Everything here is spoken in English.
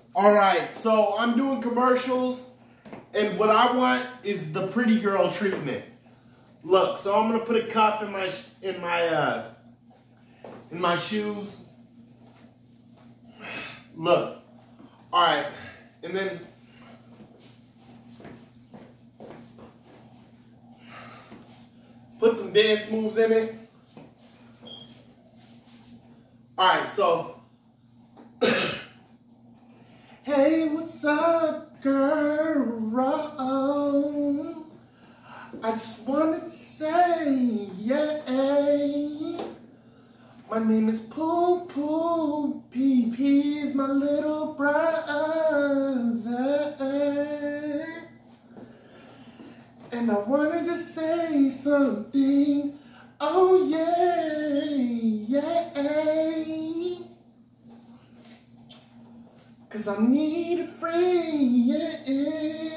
All right, so I'm doing commercials, and what I want is the pretty girl treatment. Look, so I'm gonna put a cuff in my shoes. Look, all right, and then put some dance moves in it. All right, so. Hey, what's up, girl? I just wanted to say, yeah. My name is Poo Poo. PP is my little brother. And I wanted to say something. Oh, yeah. 'Cause I need a friend, yeah.